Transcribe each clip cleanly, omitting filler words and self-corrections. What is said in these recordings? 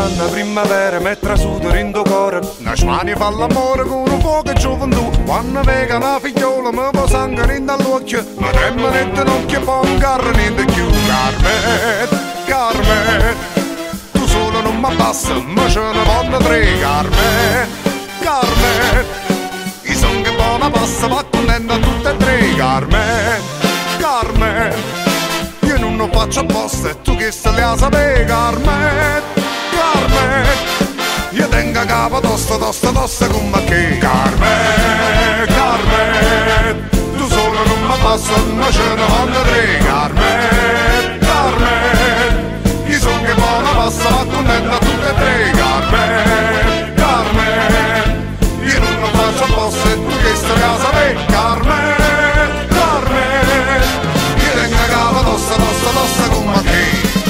una primavera mettere su dentro cuore. Una smania fa l'amore con un fuoco e gioventù. Quando vega una figliola mi fa sangue dall'occhio. Ma tremma nell'occhio e poi un carro niente più. Carmen, Carmen, tu solo non mi abbassa, ma ce ne vanno tre. Carmen, Carmen, i son che buona passa va contenta tutte e tre. Carmen, Carmen, io non lo faccio apposta e tu che se le ha sapere. Carmen, Carmen, io tengo a capo tosta, tosta, tosta come che. Carmen, Carmen, tu solo non mi passa, ma ce ne vanno tre. Carmen, Carmen, io son che buona passa va contenta tutte e tre. Carmen, Carmen, io non lo faccio apposta e tu che se le ha sapere. Carmen, Carmen, io tengo a capo tosta, tosta, tosta come che.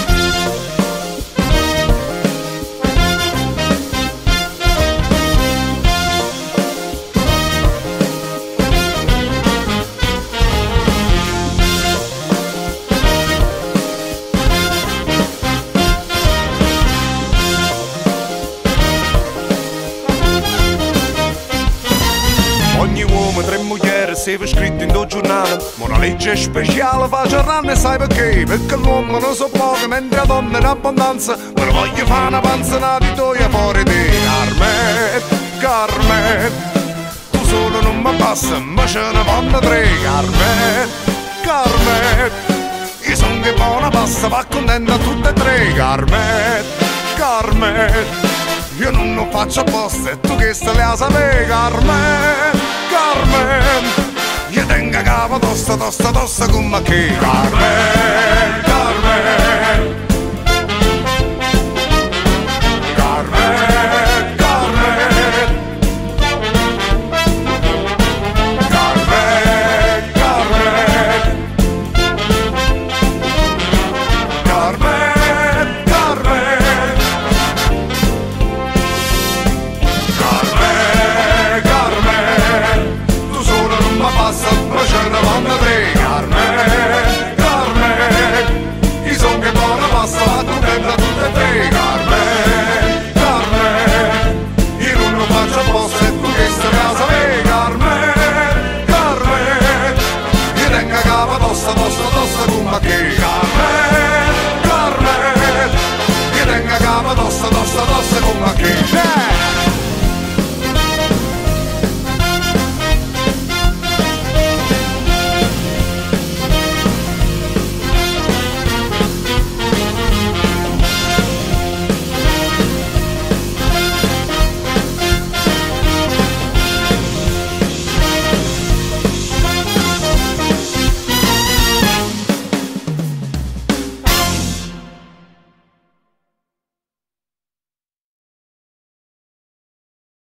Ogni uomo, tre mugliere, sempre scritto in due giornali. Ma una legge speciale fa Giornale e sai perché? Perché l'uomo non so poco, mentre la donna è in abbondanza. Ma non voglio fare una panzana di toia fuori di. Carmen, Carmen, tu solo non mi passa, ma ce ne vanno tre. Carmen, Carmen, io son che buona passa, va contenta tutte e tre. Carmen, Carmen, io non lo faccio apposta e tu che se le ha sapere. Carmen, Carmen, io tengo a capo tosta, tosta, tosta come che. Carmen,